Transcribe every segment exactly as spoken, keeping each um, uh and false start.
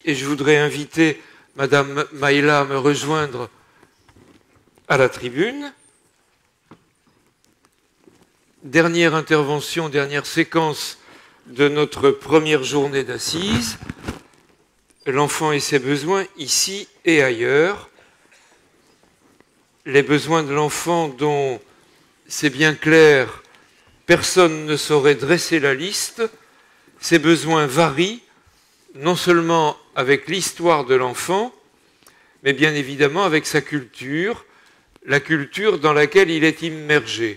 Et je voudrais inviter Madame Maïla à me rejoindre à la tribune. Dernière intervention, dernière séquence de notre première journée d'assises. L'enfant et ses besoins, ici et ailleurs. Les besoins de l'enfant dont, c'est bien clair, personne ne saurait dresser la liste. Ces besoins varient, non seulement avec l'histoire de l'enfant, mais bien évidemment avec sa culture, la culture dans laquelle il est immergé.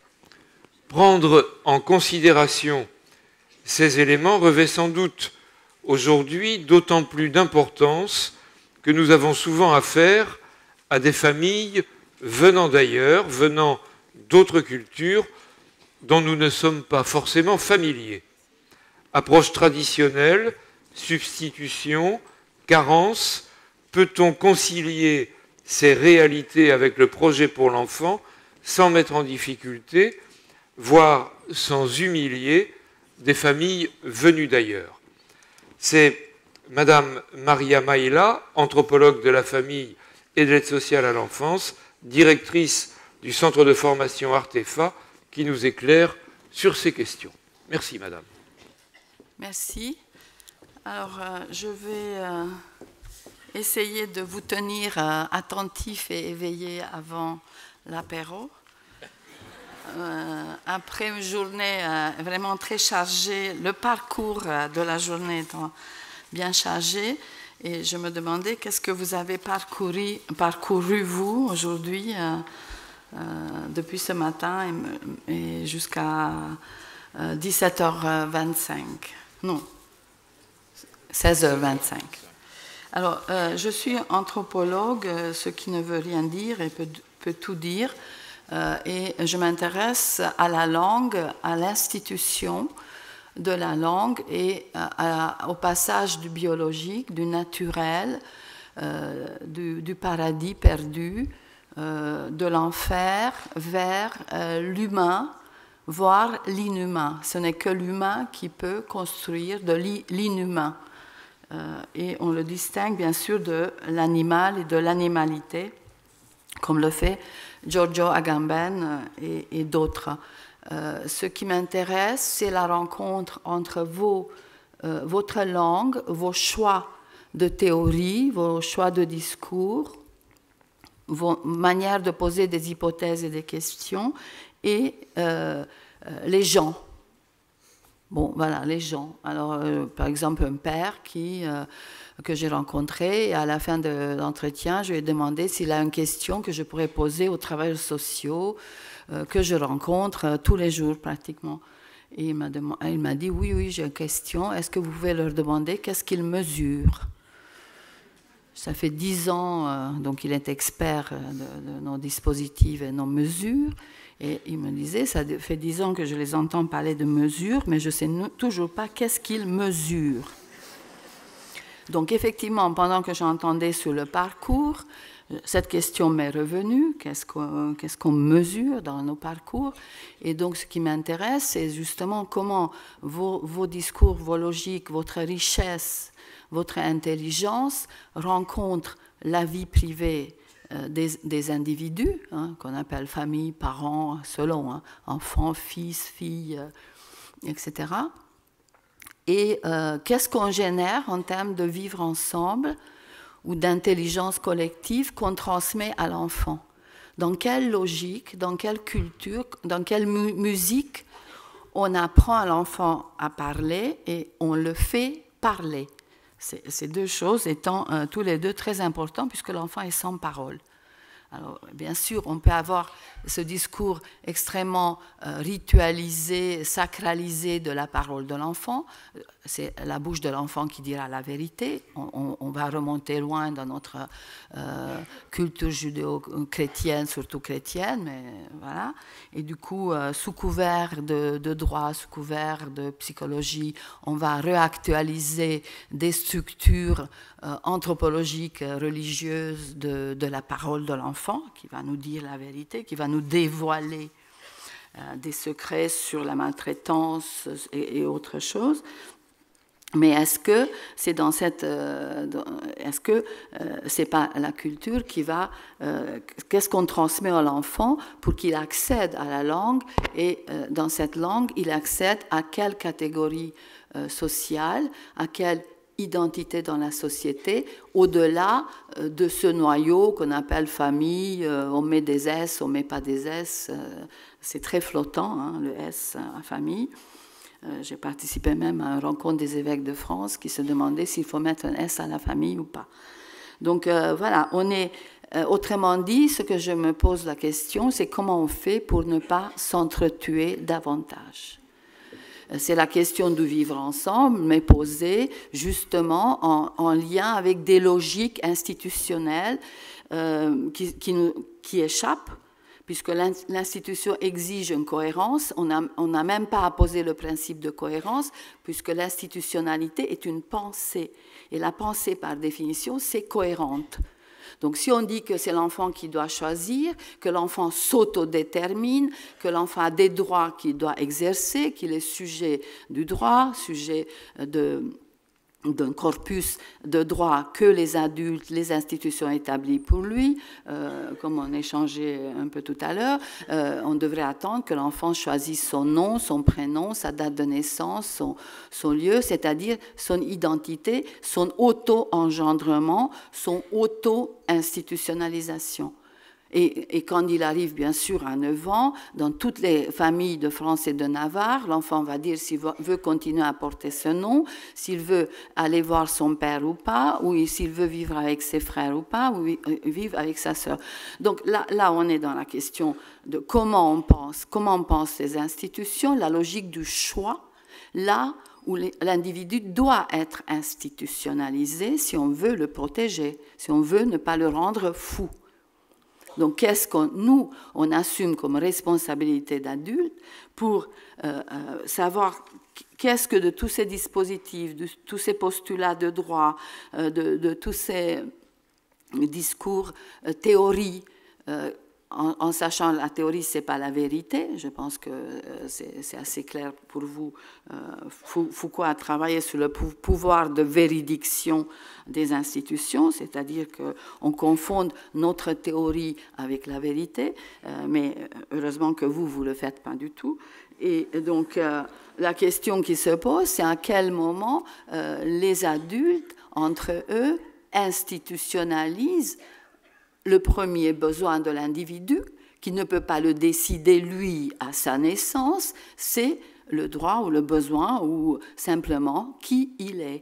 Prendre en considération ces éléments revêt sans doute aujourd'hui d'autant plus d'importance que nous avons souvent affaire à des familles venant d'ailleurs, venant d'autres cultures dont nous ne sommes pas forcément familiers. Approche traditionnelle, substitution, carence, peut-on concilier ces réalités avec le projet pour l'enfant sans mettre en difficulté, voire sans humilier des familles venues d'ailleurs? C'est Madame Maria Maïla, anthropologue de la famille et de l'aide sociale à l'enfance, directrice du centre de formation Artefa, qui nous éclaire sur ces questions. Merci Madame. Merci. Alors, euh, je vais euh, essayer de vous tenir euh, attentif et éveillé avant l'apéro. Euh, après une journée euh, vraiment très chargée, le parcours euh, de la journée étant bien chargé, et je me demandais qu'est-ce que vous avez parcouru, parcouru vous aujourd'hui, euh, euh, depuis ce matin et, et jusqu'à euh, dix-sept heures vingt-cinq. Non, seize heures vingt-cinq. Alors, euh, je suis anthropologue, ce qui ne veut rien dire et peut, peut tout dire. Euh, et je m'intéresse à la langue, à l'institution de la langue et à, à, au passage du biologique, du naturel, euh, du, du paradis perdu, euh, de l'enfer vers euh, l'humain, voire l'inhumain. Ce n'est que l'humain qui peut construire de l'inhumain. Euh, et on le distingue bien sûr de l'animal et de l'animalité, comme le fait Giorgio Agamben et, et d'autres. Euh, ce qui m'intéresse, c'est la rencontre entre vos, euh, votre langue, vos choix de théorie, vos choix de discours, vos manières de poser des hypothèses et des questions, et euh, euh, les gens. Bon, voilà, les gens. Alors, euh, par exemple, un père qui... Euh, que j'ai rencontré, et à la fin de l'entretien, je lui ai demandé s'il a une question que je pourrais poser aux travailleurs sociaux euh, que je rencontre euh, tous les jours pratiquement. Et il m'a demandé, il m'a dit, oui, oui, j'ai une question, est-ce que vous pouvez leur demander qu'est-ce qu'ils mesurent? Ça fait dix ans, euh, donc il est expert de, de nos dispositifs et nos mesures, et il me disait, ça fait dix ans que je les entends parler de mesures, mais je ne sais toujours pas qu'est-ce qu'ils mesurent. Donc effectivement, pendant que j'entendais sur le parcours, cette question m'est revenue, qu'est-ce qu'on, qu'est-ce qu'on mesure dans nos parcours? Et donc ce qui m'intéresse, c'est justement comment vos, vos discours, vos logiques, votre richesse, votre intelligence rencontrent la vie privée euh, des, des individus, hein, qu'on appelle famille, parents, selon, hein, enfants, fils, filles, euh, et cetera. Et euh, qu'est-ce qu'on génère en termes de vivre ensemble ou d'intelligence collective qu'on transmet à l'enfant? Dans quelle logique, dans quelle culture, dans quelle mu musique on apprend à l'enfant à parler et on le fait parler? Ces deux choses étant euh, tous les deux très importants puisque l'enfant est sans parole. Alors, bien sûr, on peut avoir ce discours extrêmement euh, ritualisé, sacralisé de la parole de l'enfant. C'est la bouche de l'enfant qui dira la vérité. On, on, on va remonter loin dans notre euh, culture judéo-chrétienne, surtout chrétienne, mais voilà. Et du coup, euh, sous couvert de, de droit, sous couvert de psychologie, on va réactualiser des structures euh, anthropologiques, religieuses de, de la parole de l'enfant, qui va nous dire la vérité, qui va nous dévoiler euh, des secrets sur la maltraitance et, et autres choses. Mais est-ce que c'est dans cette, euh, est-ce que euh, c'est pas la culture qui va, euh, qu'est-ce qu'on transmet à l'enfant pour qu'il accède à la langue et euh, dans cette langue il accède à quelle catégorie euh, sociale, à quelle identité dans la société, au-delà euh, de ce noyau qu'on appelle famille, euh, on met des S, on met pas des S, euh, c'est très flottant hein, le S à famille. Euh, j'ai participé même à une rencontre des évêques de France qui se demandaient s'il faut mettre un S à la famille ou pas. Donc euh, voilà, on est, euh, autrement dit, ce que je me pose la question, c'est comment on fait pour ne pas s'entretuer davantage. C'est la question du vivre ensemble, mais posée justement en, en lien avec des logiques institutionnelles euh, qui, qui, nous, qui échappent, puisque l'institution exige une cohérence. On n'a on n'a même pas à poser le principe de cohérence, puisque l'institutionnalité est une pensée. Et la pensée, par définition, c'est cohérente. Donc si on dit que c'est l'enfant qui doit choisir, que l'enfant s'autodétermine, que l'enfant a des droits qu'il doit exercer, qu'il est sujet du droit, sujet de... d'un corpus de droits que les adultes, les institutions établies pour lui, euh, comme on échangeait un peu tout à l'heure, euh, on devrait attendre que l'enfant choisisse son nom, son prénom, sa date de naissance, son, son lieu, c'est-à-dire son identité, son auto-engendrement, son auto-institutionnalisation. Et, et quand il arrive, bien sûr, à neuf ans, dans toutes les familles de France et de Navarre, l'enfant va dire s'il veut continuer à porter ce nom, s'il veut aller voir son père ou pas, ou s'il veut vivre avec ses frères ou pas, ou vivre avec sa sœur. Donc là, là, on est dans la question de comment on pense, comment on pense les institutions, la logique du choix, là où l'individu doit être institutionnalisé si on veut le protéger, si on veut ne pas le rendre fou. Donc, qu'est-ce que nous, on assume comme responsabilité d'adulte pour euh, euh, savoir qu'est-ce que de tous ces dispositifs, de tous ces postulats de droit, euh, de, de tous ces discours, euh, théories, euh, en, en sachant la théorie, ce n'est pas la vérité. Je pense que euh, c'est assez clair pour vous. Euh, Foucault a travaillé sur le pouvoir de véridiction des institutions, c'est-à-dire qu'on confonde notre théorie avec la vérité, euh, mais heureusement que vous, vous ne le faites pas du tout. Et donc, euh, la question qui se pose, c'est à quel moment euh, les adultes, entre eux, institutionnalisent le premier besoin de l'individu, qui ne peut pas le décider, lui, à sa naissance, c'est le droit ou le besoin ou simplement qui il est.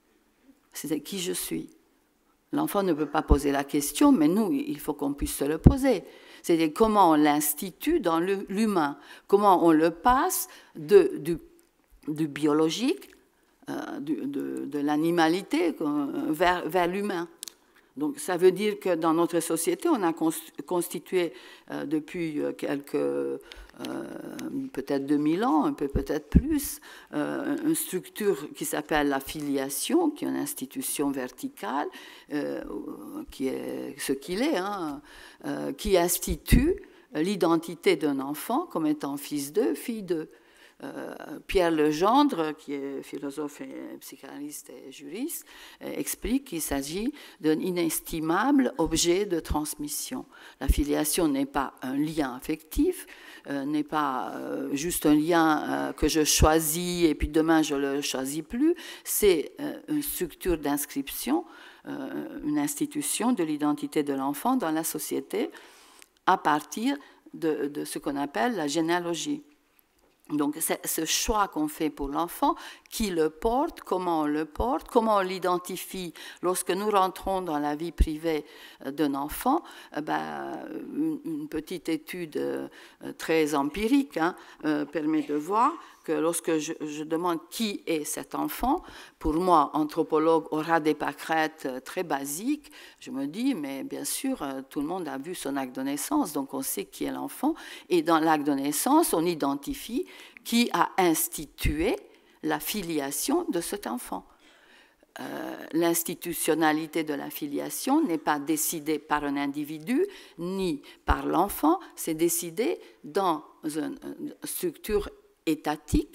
C'est qui je suis. L'enfant ne peut pas poser la question, mais nous, il faut qu'on puisse se le poser. C'est-à-dire comment on l'institue dans l'humain, comment on le passe de, du, du biologique, euh, du, de, de l'animalité vers, vers l'humain. Donc ça veut dire que dans notre société, on a constitué euh, depuis quelques, euh, peut-être deux mille ans, un peu peut-être plus, euh, une structure qui s'appelle la filiation, qui est une institution verticale, euh, qui est ce qu'il est, hein, euh, qui institue l'identité d'un enfant comme étant fils d'eux, fille d'eux. Euh, Pierre Legendre, qui est philosophe et psychanalyste et juriste, euh, explique qu'il s'agit d'un inestimable objet de transmission. La filiation n'est pas un lien affectif, euh, n'est pas euh, juste un lien euh, que je choisis et puis demain je ne le choisis plus, c'est euh, une structure d'inscription, euh, une institution de l'identité de l'enfant dans la société à partir de, de ce qu'on appelle la généalogie. Donc, c'est ce choix qu'on fait pour l'enfant, qui le porte, comment on le porte, comment on l'identifie. Lorsque nous rentrons dans la vie privée d'un enfant, ben, une, une petite étude très empirique hein, permet de voir que lorsque je, je demande qui est cet enfant, pour moi, anthropologue, aura des pâquerettes très basiques, je me dis, mais bien sûr, tout le monde a vu son acte de naissance, donc on sait qui est l'enfant, et dans l'acte de naissance, on identifie qui a institué la filiation de cet enfant. Euh, l'institutionnalité de la filiation n'est pas décidée par un individu ni par l'enfant, c'est décidé dans une structure étatique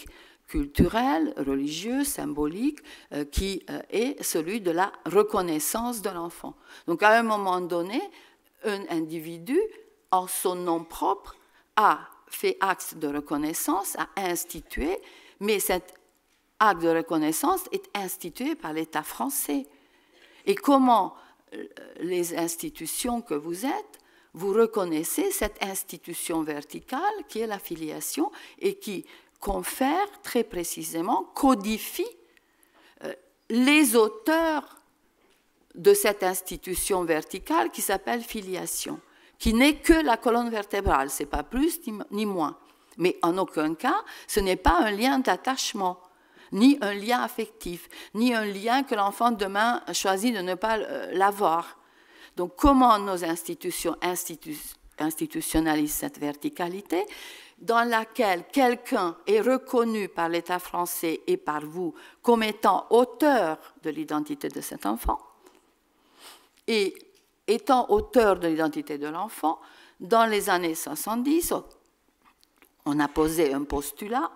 culturel, religieux, symbolique, euh, qui euh, est celui de la reconnaissance de l'enfant. Donc à un moment donné, un individu, en son nom propre, a fait acte de reconnaissance, a institué, mais cet acte de reconnaissance est institué par l'État français. Et comment les institutions que vous êtes, vous reconnaissez cette institution verticale qui est la filiation et qui confère très précisément, codifie euh, les auteurs de cette institution verticale qui s'appelle filiation, qui n'est que la colonne vertébrale, c'est pas plus ni, ni moins. Mais en aucun cas, ce n'est pas un lien d'attachement, ni un lien affectif, ni un lien que l'enfant demain choisit de ne pas euh, l'avoir. Donc comment nos institutions institu institutionnalisent cette verticalité dans laquelle quelqu'un est reconnu par l'État français et par vous comme étant auteur de l'identité de cet enfant, et étant auteur de l'identité de l'enfant, dans les années soixante-dix, on a posé un postulat.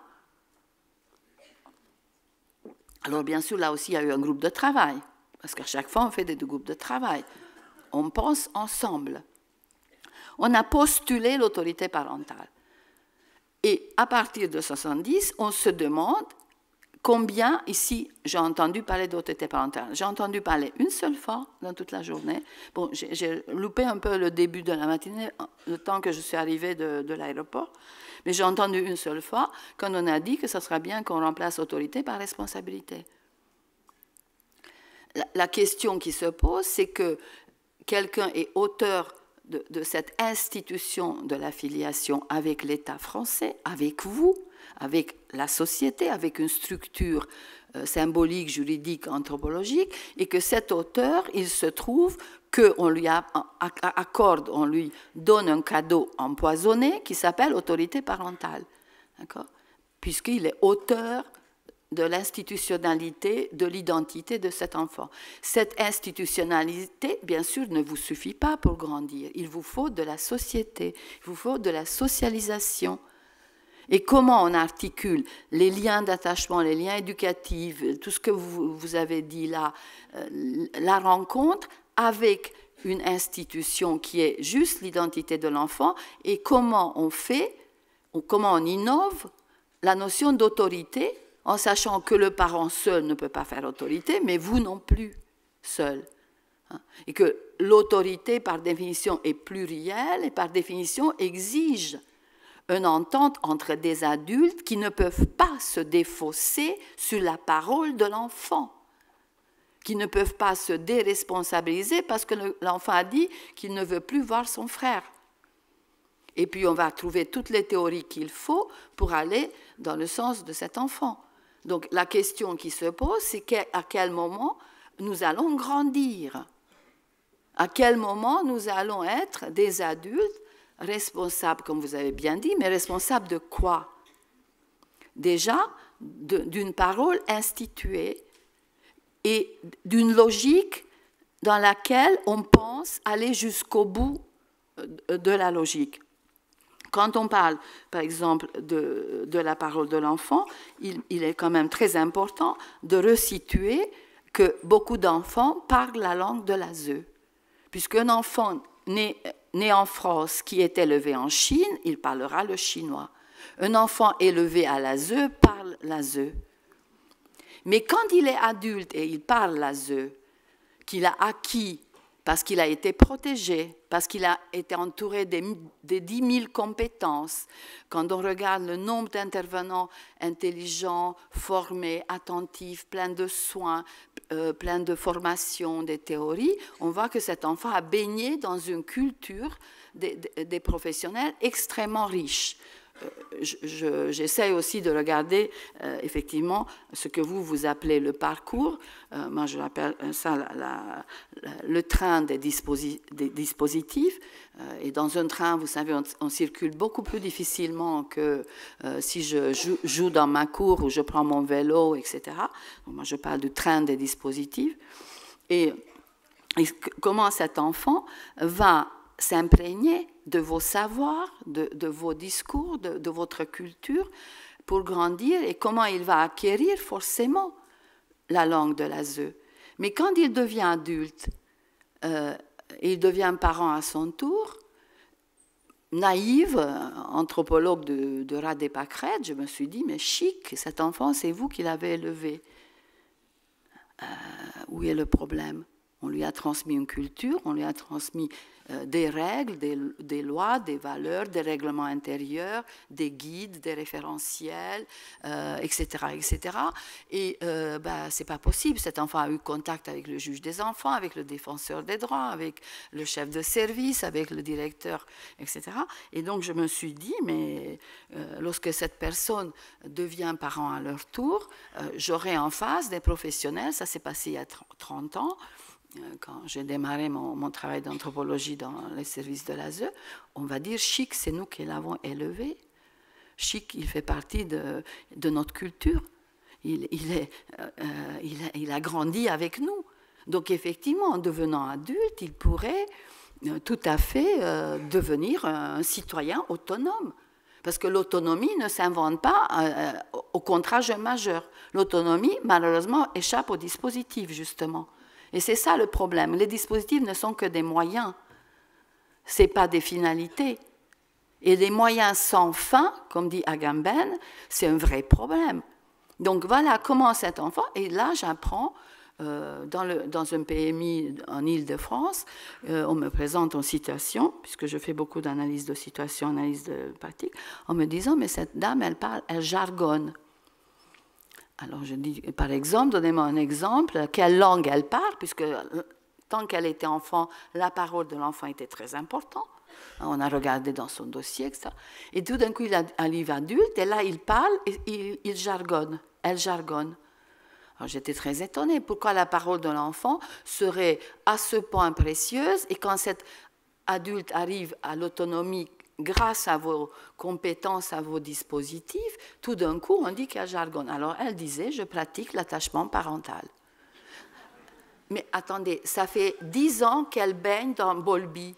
Alors bien sûr, là aussi, il y a eu un groupe de travail, parce qu'à chaque fois, on fait des groupes de travail. On pense ensemble. On a postulé l'autorité parentale. Et à partir de soixante-dix, on se demande combien, ici, j'ai entendu parler d'autorité parentale. J'ai entendu parler une seule fois dans toute la journée. Bon, j'ai loupé un peu le début de la matinée, le temps que je suis arrivée de, de l'aéroport. Mais j'ai entendu une seule fois quand on a dit que ce serait bien qu'on remplace autorité par responsabilité. La, la question qui se pose, c'est que quelqu'un est auteur de, de cette institution de la filiation avec l'État français, avec vous, avec la société, avec une structure euh, symbolique, juridique, anthropologique, et que cet auteur, il se trouve qu'on lui a, accorde, on lui donne un cadeau empoisonné qui s'appelle autorité parentale, d'accord ? Puisqu'il est auteur de l'institutionnalité, de l'identité de cet enfant. Cette institutionnalité, bien sûr, ne vous suffit pas pour grandir. Il vous faut de la société, il vous faut de la socialisation. Et comment on articule les liens d'attachement, les liens éducatifs, tout ce que vous, vous avez dit là, euh, la rencontre avec une institution qui est juste l'identité de l'enfant, et comment on fait, ou comment on innove la notion d'autorité, en sachant que le parent seul ne peut pas faire autorité, mais vous non plus seul. Et que l'autorité, par définition, est plurielle et par définition exige une entente entre des adultes qui ne peuvent pas se défausser sur la parole de l'enfant, qui ne peuvent pas se déresponsabiliser parce que l'enfant a dit qu'il ne veut plus voir son frère. Et puis on va trouver toutes les théories qu'il faut pour aller dans le sens de cet enfant. Donc la question qui se pose, c'est à quel moment nous allons grandir, à quel moment nous allons être des adultes responsables, comme vous avez bien dit, mais responsables de quoi? Déjà, d'une parole instituée et d'une logique dans laquelle on pense aller jusqu'au bout de la logique. Quand on parle, par exemple, de, de la parole de l'enfant, il, il est quand même très important de resituer que beaucoup d'enfants parlent la langue de l'A S E. Puisqu'un enfant né, né en France qui est élevé en Chine, il parlera le chinois. Un enfant élevé à l'A S E parle l'A S E. Mais quand il est adulte et il parle l'A S E, qu'il a acquis parce qu'il a été protégé, parce qu'il a été entouré des, des dix mille compétences. Quand on regarde le nombre d'intervenants intelligents, formés, attentifs, pleins de soins, euh, pleins de formations, des théories, on voit que cet enfant a baigné dans une culture des, des, des professionnels extrêmement riche. J'essaie je, aussi de regarder euh, effectivement ce que vous, vous appelez le parcours. Euh, moi, je l'appelle ça la, la, la, le train des, disposi des dispositifs. Euh, et dans un train, vous savez, on, on circule beaucoup plus difficilement que euh, si je joue, joue dans ma cour ou je prends mon vélo, et cetera. Donc, moi, je parle du train des dispositifs. Et, et comment cet enfant va s'imprégner de vos savoirs, de, de vos discours, de, de votre culture, pour grandir et comment il va acquérir forcément la langue de l'A S E. Mais quand il devient adulte, euh, il devient parent à son tour, naïve, anthropologue de, de Radé-Pâquerette, je me suis dit, mais chic, cet enfant, c'est vous qui l'avez élevé. Euh, où est le problème? On lui a transmis une culture, on lui a transmis euh, des règles, des, des lois, des valeurs, des règlements intérieurs, des guides, des référentiels, euh, et cetera, et cetera. Et euh, bah, c'est pas possible. Cet enfant a eu contact avec le juge des enfants, avec le défenseur des droits, avec le chef de service, avec le directeur, et cetera. Et donc je me suis dit, mais euh, lorsque cette personne devient parent à leur tour, euh, j'aurai en face des professionnels, ça s'est passé il y a trente ans, quand j'ai démarré mon, mon travail d'anthropologie dans les services de l'A S E, on va dire chic, c'est nous qui l'avons élevé. Chic, il fait partie de, de notre culture. Il, il, est, euh, il, a, il a grandi avec nous. Donc effectivement, en devenant adulte, il pourrait euh, tout à fait euh, devenir un citoyen autonome. Parce que l'autonomie ne s'invente pas euh, au contrat jeune majeur. L'autonomie, malheureusement, échappe au dispositif, justement. Et c'est ça le problème. Les dispositifs ne sont que des moyens. Ce n'est pas des finalités. Et des moyens sans fin, comme dit Agamben, c'est un vrai problème. Donc voilà comment cet enfant, et là j'apprends, euh, dans, le, dans un P M I en Île-de-France, euh, on me présente en situation, puisque je fais beaucoup d'analyse de situation, analyse de pratique, en me disant, mais cette dame, elle parle, elle jargonne. Alors je dis, par exemple, donnez-moi un exemple, quelle langue elle parle, puisque tant qu'elle était enfant, la parole de l'enfant était très importante. On a regardé dans son dossier, et cetera. Et tout d'un coup, il arrive adulte, et là, il parle, et il, il jargonne, elle jargonne. Alors j'étais très étonnée, pourquoi la parole de l'enfant serait à ce point précieuse, et quand cet adulte arrive à l'autonomie, grâce à vos compétences, à vos dispositifs, tout d'un coup, on dit qu'il y a jargon. Alors, elle disait, je pratique l'attachement parental. Mais attendez, ça fait dix ans qu'elle baigne dans Bolby.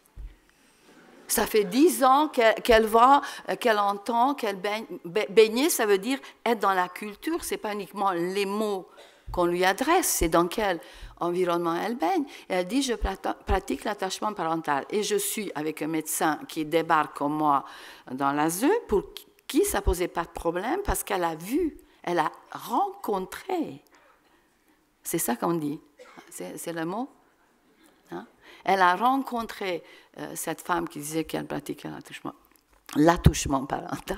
Ça fait dix ans qu'elle qu'elle voit, qu'elle entend, qu'elle baigne. Baigner, ça veut dire être dans la culture, ce n'est pas uniquement les mots qu'on lui adresse, c'est dans quel environnement elle baigne. Et elle dit, je pratique l'attachement parental. Et je suis avec un médecin qui débarque comme moi dans l'A S E, pour qui ça ne posait pas de problème, parce qu'elle a vu, elle a rencontré. C'est ça qu'on dit. C'est le mot, hein? Elle a rencontré euh, cette femme qui disait qu'elle pratiquait l'attachement, l'attachement parental.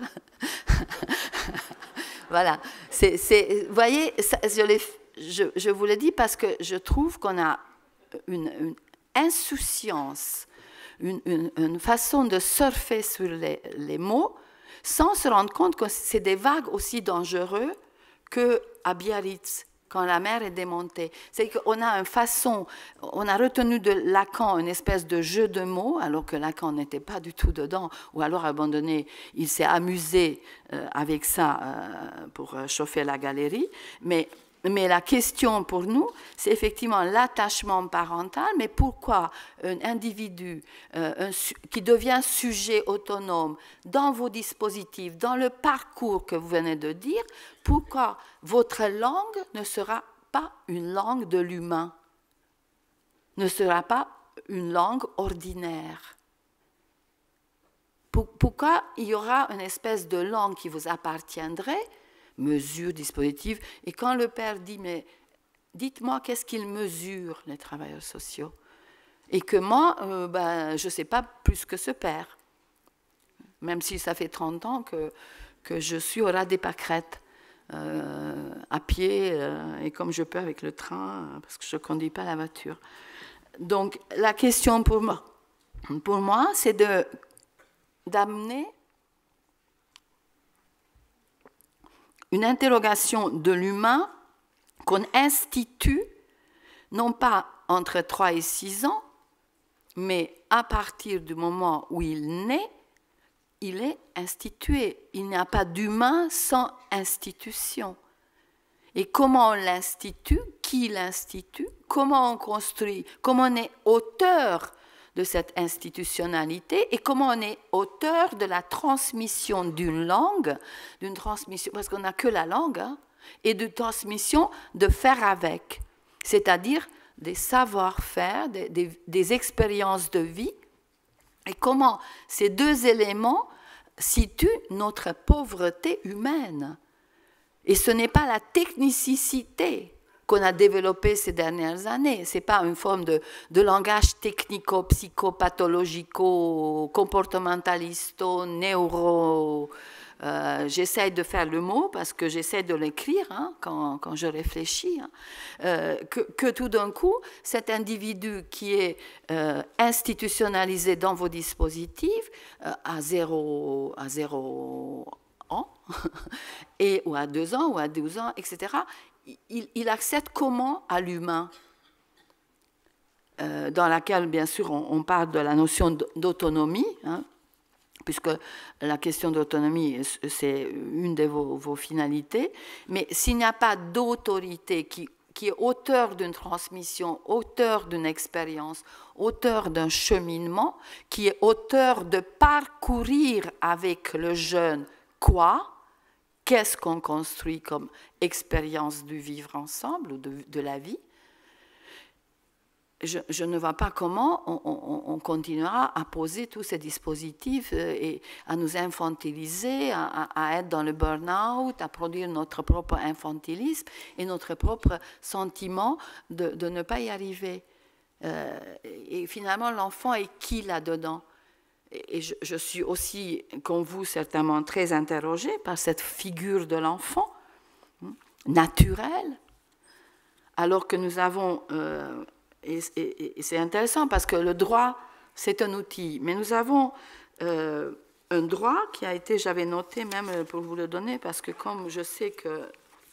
Voilà. C'est, c'est, vous voyez, ça, je, je, je vous le dis parce que je trouve qu'on a une, une insouciance, une, une, une façon de surfer sur les, les mots sans se rendre compte que c'est des vagues aussi dangereux qu'à Biarritz, quand la mer est démontée. C'est qu'on a une façon, on a retenu de Lacan une espèce de jeu de mots, alors que Lacan n'était pas du tout dedans, ou alors à un moment donné, il s'est amusé euh, avec ça euh, pour chauffer la galerie. Mais, mais la question pour nous, c'est effectivement l'attachement parental, mais pourquoi un individu euh, un, qui devient sujet autonome dans vos dispositifs, dans le parcours que vous venez de dire, pourquoi votre langue ne sera pas une langue de l'humain, ne sera pas une langue ordinaire? Pourquoi il y aura une espèce de langue qui vous appartiendrait, mesure, dispositif, et quand le père dit, mais dites-moi qu'est-ce qu'ils mesurent, les travailleurs sociaux, et que moi, euh, ben, je ne sais pas plus que ce père, même si ça fait trente ans que, que je suis au Radé-Pâquerette. Euh, à pied euh, et comme je peux avec le train parce que je ne conduis pas la voiture. Donc la question pour moi, pour moi c'est de, d'amener une interrogation de l'humain qu'on institue non pas entre trois et six ans, mais à partir du moment où il naît, il est institué. Il n'y a pas d'humain sans institution. Et comment on l'institue, qui l'institue, comment on construit, comment on est auteur de cette institutionnalité et comment on est auteur de la transmission d'une langue, d'une transmission, parce qu'on n'a que la langue, hein, et de transmission de faire avec, c'est-à-dire des savoir-faire, des, des, des expériences de vie, et comment ces deux éléments situent notre pauvreté humaine. Et ce n'est pas la technicité qu'on a développée ces dernières années. Ce n'est pas une forme de, de langage technico-psychopathologico-comportementalisto, neuro... Euh, j'essaie de faire le mot parce que j'essaie de l'écrire hein, quand, quand je réfléchis. Hein, euh, que, que tout d'un coup, cet individu qui est euh, institutionnalisé dans vos dispositifs euh, à zéro, à zéro ans, et, ou à deux ans, ou à douze ans, et cetera, il, il accède comment à l'humain euh, dans laquelle, bien sûr, on, on parle de la notion d'autonomie, hein, puisque la question d'autonomie, c'est une de vos, vos finalités, mais s'il n'y a pas d'autorité qui, qui est auteur d'une transmission, auteur d'une expérience, auteur d'un cheminement, qui est auteur de parcourir avec le jeune quoi, qu'est-ce qu'on construit comme expérience du vivre ensemble ou de, de la vie, Je, je ne vois pas comment on, on, on continuera à poser tous ces dispositifs et à nous infantiliser, à, à être dans le burn-out, à produire notre propre infantilisme et notre propre sentiment de, de ne pas y arriver. Euh, et finalement, l'enfant est qui là-dedans? Et je, je suis aussi, comme vous, certainement très interrogée par cette figure de l'enfant naturelle, alors que nous avons... Euh, Et, et, et c'est intéressant parce que le droit, c'est un outil. Mais nous avons euh, un droit qui a été, j'avais noté même pour vous le donner, parce que comme je sais que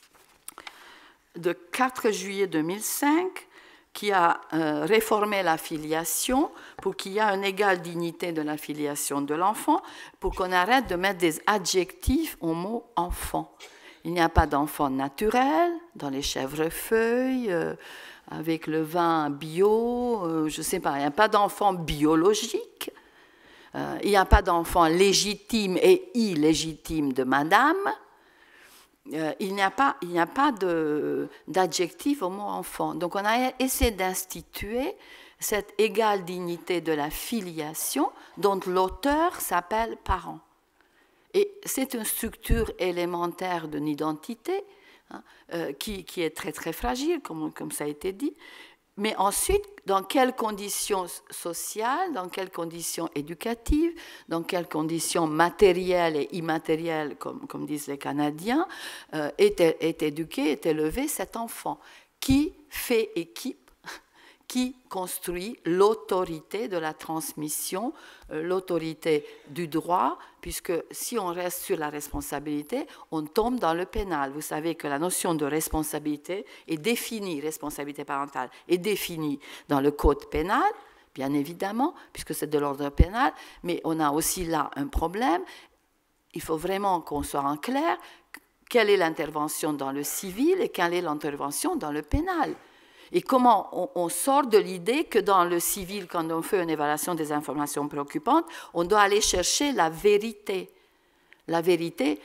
de quatre juillet deux mille cinq, qui a euh, réformé la filiation pour qu'il y ait une égale dignité de la filiation de l'enfant, pour qu'on arrête de mettre des adjectifs au mot « enfant ». Il n'y a pas d'enfant naturel dans les chèvrefeuilles, euh, avec le vin bio, euh, je ne sais pas, il n'y a pas d'enfant biologique, euh, il n'y a pas d'enfant légitime et illégitime de madame, euh, il n'y a pas, il n'y a pas de, d'adjectif au mot enfant. Donc on a essayé d'instituer cette égale dignité de la filiation dont l'auteur s'appelle parent. Et c'est une structure élémentaire d'une identité, Hein, euh, qui, qui est très très fragile, comme, comme ça a été dit. Mais ensuite, dans quelles conditions sociales, dans quelles conditions éducatives, dans quelles conditions matérielles et immatérielles, comme, comme disent les Canadiens, euh, est, est éduqué, est élevé cet enfant? Qui fait équipe? Qui construit l'autorité de la transmission, euh, l'autorité du droit, puisque si on reste sur la responsabilité, on tombe dans le pénal. Vous savez que la notion de responsabilité est définie, responsabilité parentale, est définie dans le code pénal, bien évidemment, puisque c'est de l'ordre pénal, mais on a aussi là un problème. Il faut vraiment qu'on soit en clair, quelle est l'intervention dans le civil et quelle est l'intervention dans le pénal. Et comment on, on sort de l'idée que dans le civil, quand on fait une évaluation des informations préoccupantes, on doit aller chercher la vérité, la vérité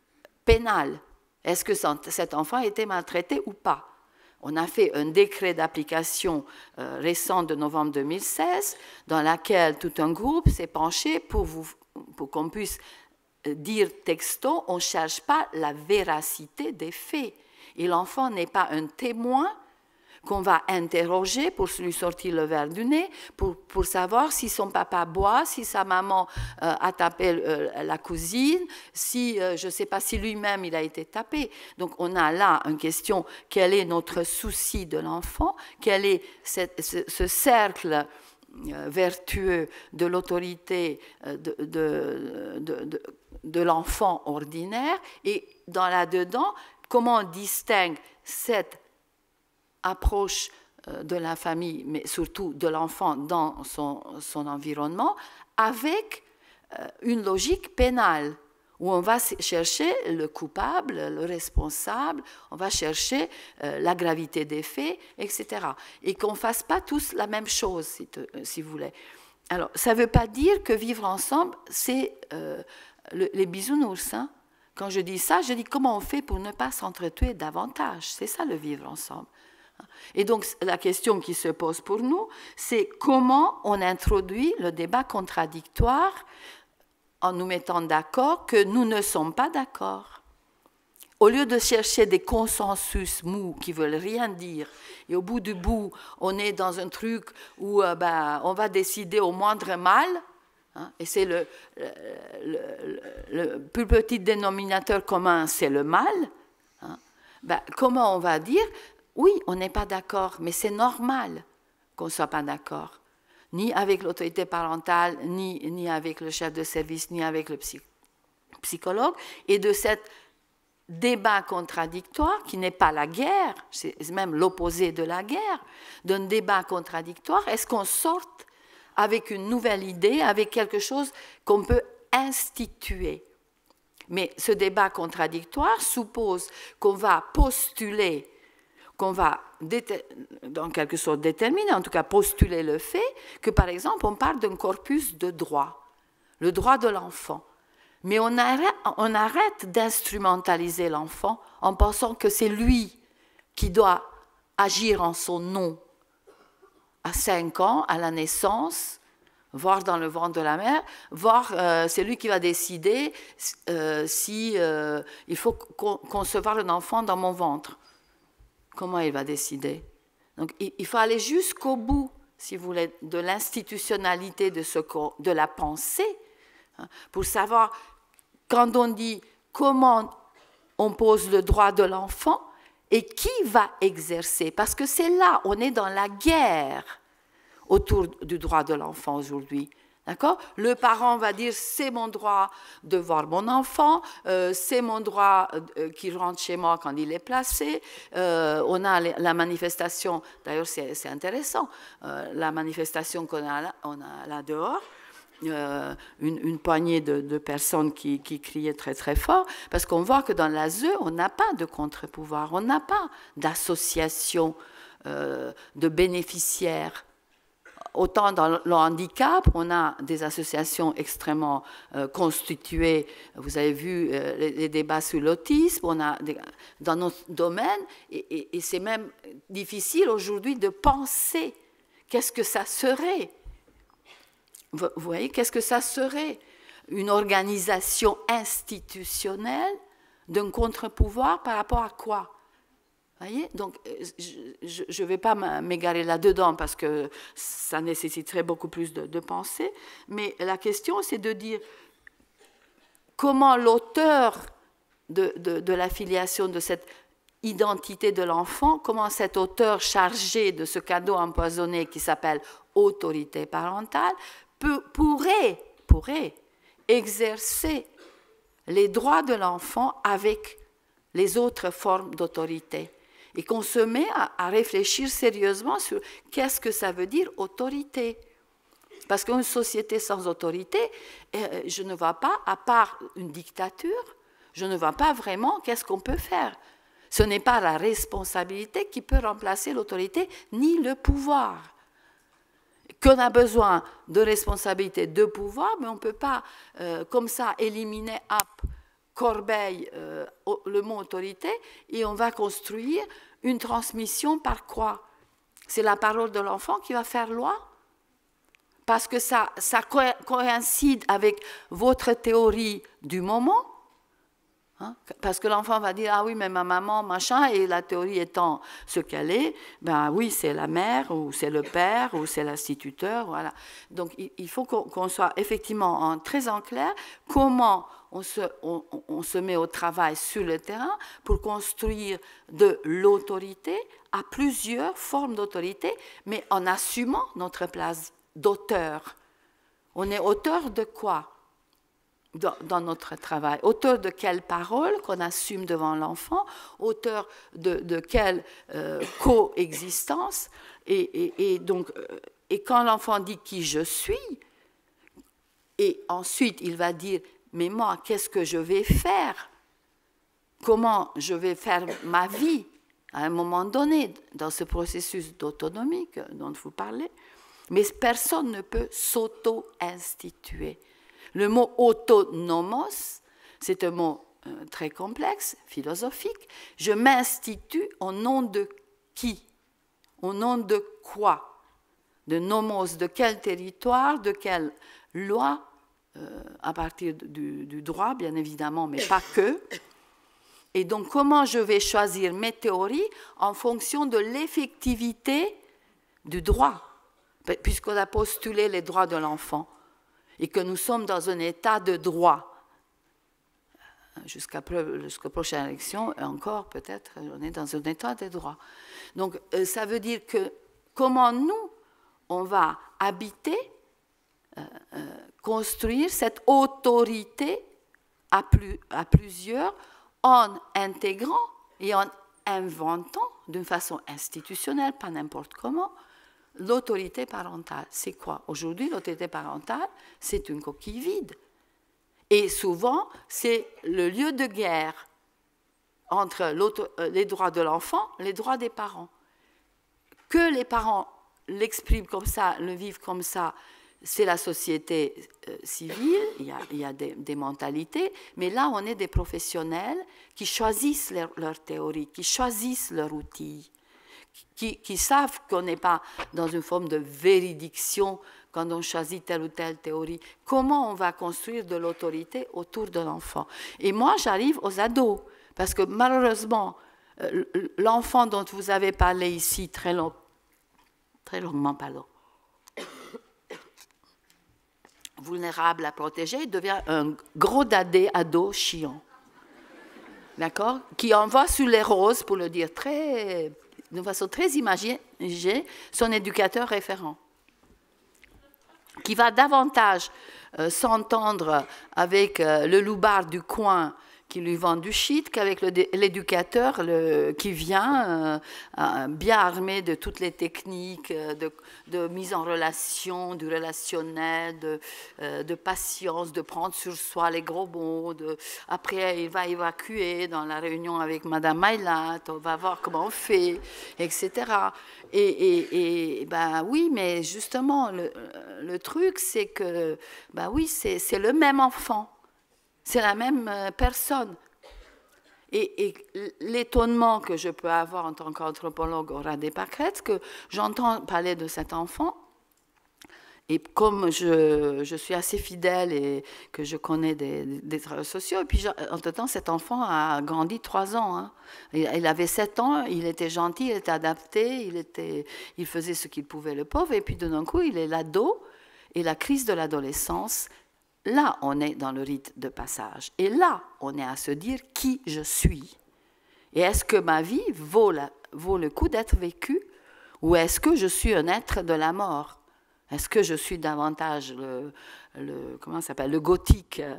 pénale. Est-ce que cet enfant a été maltraité ou pas? On a fait un décret d'application euh, récent de novembre deux mille seize, dans lequel tout un groupe s'est penché pour, vous, pour qu'on puisse dire texto, on ne cherche pas la véracité des faits. Et l'enfant n'est pas un témoin qu'on va interroger pour lui sortir le verre du nez, pour, pour savoir si son papa boit, si sa maman euh, a tapé euh, la cousine, si, euh, je ne sais pas, si lui-même il a été tapé. Donc on a là une question, quel est notre souci de l'enfant, quel est cette, ce, ce cercle euh, vertueux de l'autorité euh, de, de, de, de, de l'enfant ordinaire, et dans là-dedans, comment on distingue cette approche de la famille, mais surtout de l'enfant dans son, son environnement, avec une logique pénale, où on va chercher le coupable, le responsable, on va chercher la gravité des faits, et cetera. Et qu'on ne fasse pas tous la même chose, si, te, si vous voulez. Alors, ça ne veut pas dire que vivre ensemble, c'est euh, le, les bisounours. Hein. Quand je dis ça, je dis comment on fait pour ne pas s'entretuer davantage. C'est ça le vivre ensemble. Et donc, la question qui se pose pour nous, c'est comment on introduit le débat contradictoire en nous mettant d'accord que nous ne sommes pas d'accord. Au lieu de chercher des consensus mous qui ne veulent rien dire, et au bout du bout, on est dans un truc où euh, ben, on va décider au moindre mal, hein, et c'est le, le, le, le plus petit dénominateur commun, c'est le mal, hein, ben, comment on va dire, oui, on n'est pas d'accord, mais c'est normal qu'on ne soit pas d'accord, ni avec l'autorité parentale, ni, ni avec le chef de service, ni avec le psy, psychologue, et de cette débat contradictoire, qui n'est pas la guerre, c'est même l'opposé de la guerre, d'un débat contradictoire, est-ce qu'on sorte avec une nouvelle idée, avec quelque chose qu'on peut instituer? Mais ce débat contradictoire suppose qu'on va postuler, qu'on va, en quelque sorte, déterminer, en tout cas postuler le fait que, par exemple, on parle d'un corpus de droits, le droit de l'enfant. Mais on arrête, on arrête d'instrumentaliser l'enfant en pensant que c'est lui qui doit agir en son nom. À cinq ans, à la naissance, voire dans le ventre de la mère, voire euh, c'est lui qui va décider euh, si euh, il faut con concevoir un enfant dans mon ventre. Comment il va décider? Donc il, il faut aller jusqu'au bout, si vous voulez, de l'institutionnalité de, ce, de la pensée, hein, pour savoir. Quand on dit comment on pose le droit de l'enfant et qui va exercer, parce que c'est là, on est dans la guerre autour du droit de l'enfant aujourd'hui. D'accord? Le parent va dire c'est mon droit de voir mon enfant, euh, c'est mon droit euh, qu'il rentre chez moi quand il est placé. Euh, on a la manifestation, d'ailleurs c'est intéressant, euh, la manifestation qu'on a là, on a là dehors. Euh, une, une poignée de, de personnes qui, qui criaient très très fort, parce qu'on voit que dans l'A S E, on n'a pas de contre-pouvoir, on n'a pas d'association euh, de bénéficiaires. Autant dans le handicap, on a des associations extrêmement euh, constituées. Vous avez vu euh, les, les débats sur l'autisme, on a des, dans notre domaine, et, et, et c'est même difficile aujourd'hui de penser qu'est-ce que ça serait. Vous voyez, qu'est-ce que ça serait? Une organisation institutionnelle d'un contre-pouvoir par rapport à quoi? Vous voyez? Donc, je ne vais pas m'égarer là-dedans parce que ça nécessiterait beaucoup plus de, de pensée, mais la question, c'est de dire comment l'auteur de, de, de la filiation de cette identité de l'enfant, comment cet auteur chargé de ce cadeau empoisonné qui s'appelle autorité parentale, pourrait, pourrait exercer les droits de l'enfant avec les autres formes d'autorité. Et qu'on se met à, à réfléchir sérieusement sur qu'est-ce que ça veut dire autorité. Parce qu'une société sans autorité, euh, je ne vois pas, à part une dictature, je ne vois pas vraiment qu'est-ce qu'on peut faire. Ce n'est pas la responsabilité qui peut remplacer l'autorité, ni le pouvoir. Qu'on a besoin de responsabilité, de pouvoir, mais on ne peut pas, euh, comme ça, éliminer hop, corbeille, euh, le mot autorité, et on va construire une transmission par quoi? C'est la parole de l'enfant qui va faire loi? Parce que ça, ça coïncide avec votre théorie du moment? Hein? Parce que l'enfant va dire, ah oui, mais ma maman, machin, et la théorie étant ce qu'elle est, ben oui, c'est la mère, ou c'est le père, ou c'est l'instituteur, voilà. Donc il, il faut qu'on qu'on soit effectivement en, très en clair comment on se, on, on se met au travail sur le terrain pour construire de l'autorité à plusieurs formes d'autorité, mais en assumant notre place d'auteur. On est auteur de quoi? Dans, dans notre travail. Auteur de quelle parole qu'on assume devant l'enfant, auteur de, de quelle euh, coexistence, et, et, et, donc, euh, et quand l'enfant dit qui je suis, et ensuite il va dire, mais moi, qu'est-ce que je vais faire? Comment je vais faire ma vie à un moment donné, dans ce processus d'autonomie dont vous parlez? Mais personne ne peut s'auto-instituer. Le mot autonomos, c'est un mot euh, très complexe, philosophique. Je m'institue au nom de qui? Au nom de quoi? De nomos, de quel territoire, de quelle loi, euh, à partir du, du droit, bien évidemment, mais pas que. Et donc, comment je vais choisir mes théories en fonction de l'effectivité du droit, puisqu'on a postulé les droits de l'enfant et que nous sommes dans un état de droit. Jusqu'à jusqu'à prochaine élection, encore peut-être, on est dans un état de droit. Donc, ça veut dire que comment nous, on va habiter, euh, euh, construire cette autorité à, plus, à plusieurs, en intégrant et en inventant d'une façon institutionnelle, pas n'importe comment, l'autorité parentale. C'est quoi? Aujourd'hui, l'autorité parentale, c'est une coquille vide. Et souvent, c'est le lieu de guerre entre les droits de l'enfant et les droits des parents. Que les parents l'expriment comme ça, le vivent comme ça, c'est la société euh, civile, il y a, il y a des, des mentalités, mais là, on est des professionnels qui choisissent leur, leur théorie, qui choisissent leur outil, qui, qui savent qu'on n'est pas dans une forme de véridiction quand on choisit telle ou telle théorie. Comment on va construire de l'autorité autour de l'enfant? Et moi, j'arrive aux ados, parce que malheureusement, euh, l'enfant dont vous avez parlé ici très, long, très longuement, pardon, vulnérable à protéger, il devient un gros dadé ado chiant. D'accord? Qui envoie sur les roses, pour le dire très, de façon très imagée, son éducateur référent. Qui va davantage euh, s'entendre avec euh, le loupard du coin qui lui vend du shit qu'avec l'éducateur qui vient euh, euh, bien armé de toutes les techniques de, de mise en relation, du relationnel, de, euh, de patience, de prendre sur soi les gros mots. De, après, il va évacuer dans la réunion avec Madame Mailat, on va voir comment on fait, et cetera. Et, et, et ben oui, mais justement, le, le truc, c'est que, ben oui, c'est le même enfant. C'est la même personne. Et, et l'étonnement que je peux avoir en tant qu'anthropologue au Radé Pâquerette, que j'entends parler de cet enfant, et comme je, je suis assez fidèle et que je connais des, des travailleurs sociaux, et puis entre-temps, cet enfant a grandi trois ans. Hein. Il, il avait sept ans, il était gentil, il était adapté, il, était, il faisait ce qu'il pouvait, le pauvre, et puis d'un coup, il est l'ado, et la crise de l'adolescence. Là, on est dans le rite de passage. Et là, on est à se dire qui je suis. Et est-ce que ma vie vaut, la, vaut le coup d'être vécue? Ou est-ce que je suis un être de la mort? Est-ce que je suis davantage le, le, comment ça s'appelle, le gothique euh,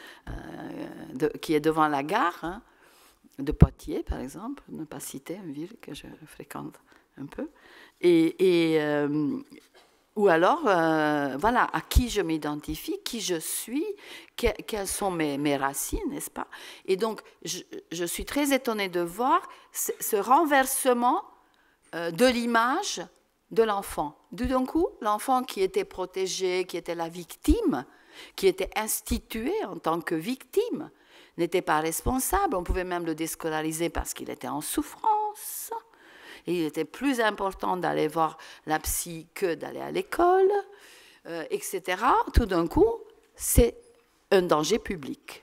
de, qui est devant la gare, hein, de Poitiers, par exemple, ne pas citer une ville que je fréquente un peu. Et... et euh, Ou alors, euh, voilà, à qui je m'identifie, qui je suis, que, quelles sont mes, mes racines, n'est-ce pas? Et donc, je, je suis très étonnée de voir ce, ce renversement euh, de l'image de l'enfant. D'un coup, l'enfant qui était protégé, qui était la victime, qui était institué en tant que victime, n'était pas responsable. On pouvait même le déscolariser parce qu'il était en souffrance. Et il était plus important d'aller voir la psy que d'aller à l'école, euh, et cetera. Tout d'un coup, c'est un danger public.